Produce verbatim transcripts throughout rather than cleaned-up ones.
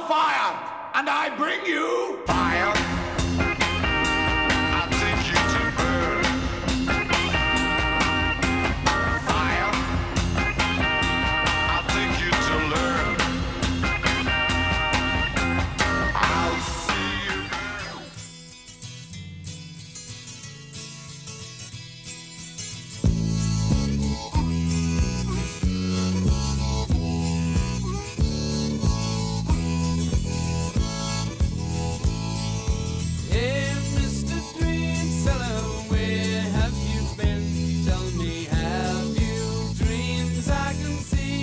fire, and I bring you fire. I'll take you to burn. Fire. I'll take you to learn. I'll see you burn. Hey, Mister Dream Seller, where have you been? Tell me, have you dreams I can see?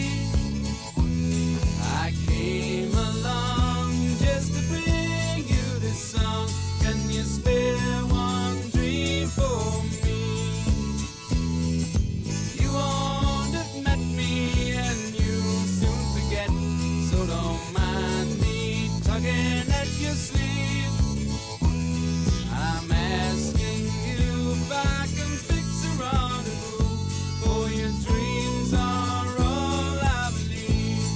I came along just to bring you this song. Can you spare one dream for me? You won't have met me and you'll soon forget, so don't mind me tugging at your sleeve. I'm asking you if I can fix a rendezvous, for your dreams are all I believe.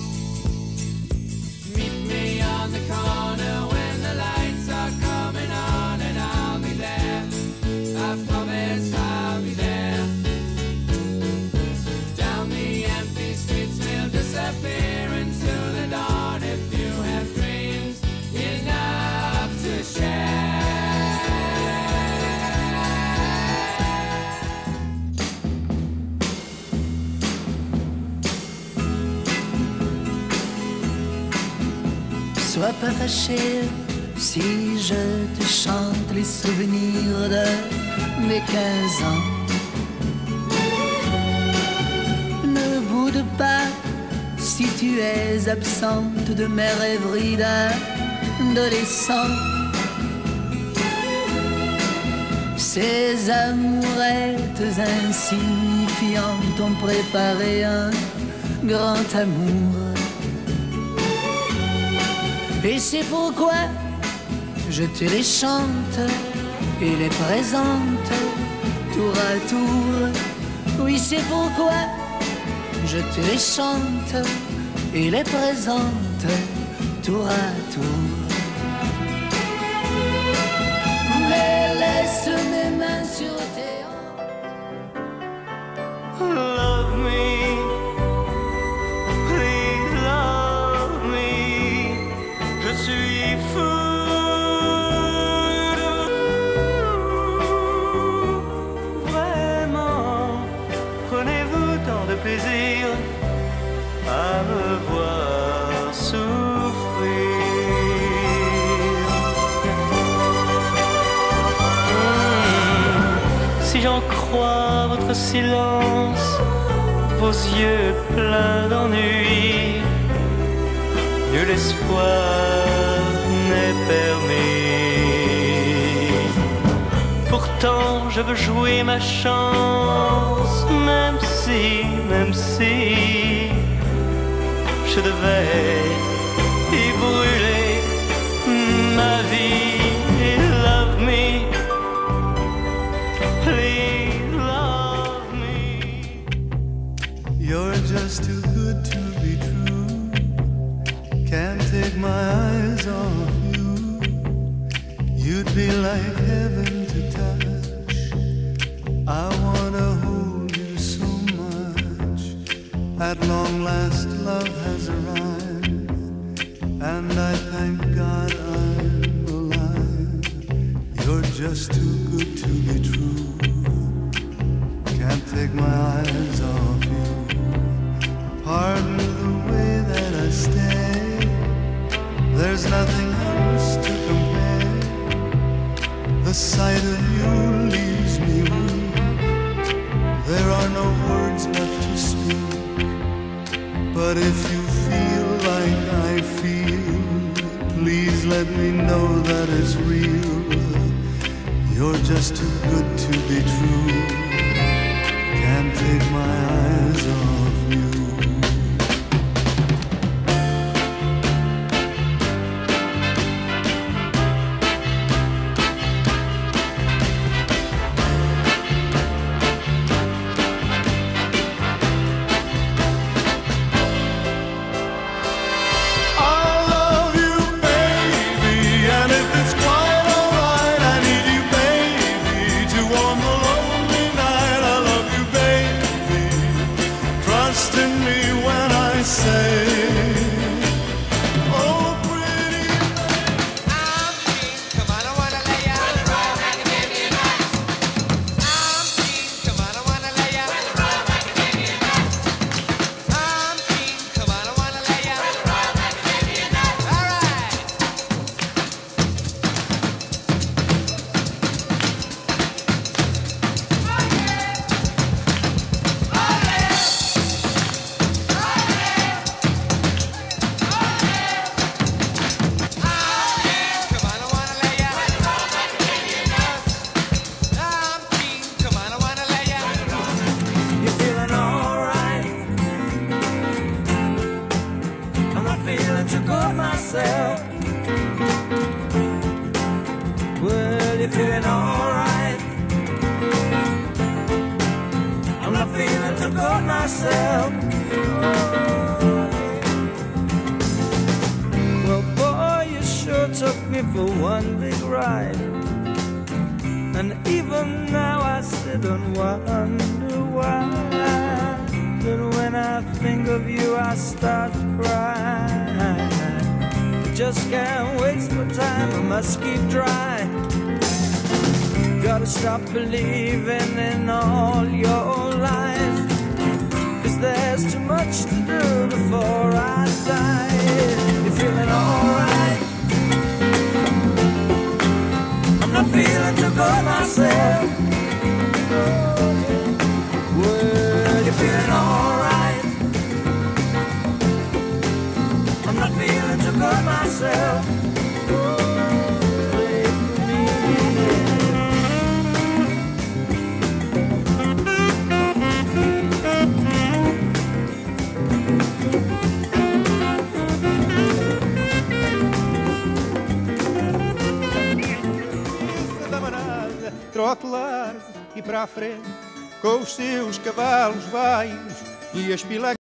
Meet me on the corner when the lights are coming on, and I'll be there. I promise I'll be there. Down the empty streets we'll disappear into the dawn if you have dreams enough to share. Sois pas fâché si je te chante les souvenirs de mes quinze ans. Ne boude pas si tu es absente de mes rêveries d'adolescent. Ces amourettes insignifiantes ont préparé un grand amour. Et c'est pourquoi je te les chante et les présente tour à tour. Oui, c'est pourquoi je te les chante et les présente tour à tour. Mais laisse mes mains sur tes hanches. Love me, please love me. Je suis fou de vous. Vraiment, prenez-vous tant de plaisir à me voir souffrir. Si j'en crois votre silence, vos yeux pleins d'ennui, nul espoir n'est permis. Pourtant je veux jouer ma chance, même si, même si je devais y brûler ma vie. Love me, please love me. You're just too good to be true. Can't take my eyes off you. You'd be like heaven to touch. I wanna hold you so much. At long last love has arrived, and I thank God I'm alive. You're just too good to be true. Can't take my eyes off you. Pardon the way that I stay. There's nothing else to compare. The sight of you leaves me weak. There are no words left to speak. But if you feel like I feel, please let me know that it's real. You're just too good to be true. Can't take my eyes off you. All good myself. Well, boy, you sure took me for one big ride. And even now I sit and wonder why. But when I think of you I start to cry. Just can't waste my time, I must keep dry. Gotta stop believing in all your lies, 'cause there's too much to do before I die. You're feeling alright? I'm not feeling too good myself. Well, you're feeling alright? I'm not feeling too good myself. Play for me. Da manada, trote largo e para a frente, com os seus cavalos baixos e as pilas.